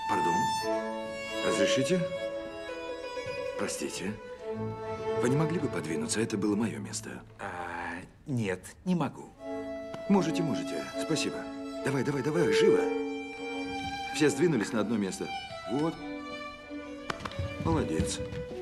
Пардон. Разрешите? Простите. Вы не могли бы подвинуться? Это было мое место. Нет, не могу. Можете, можете. Спасибо. Давай, давай, давай, живо. Все сдвинулись на одно место. Вот. Молодец.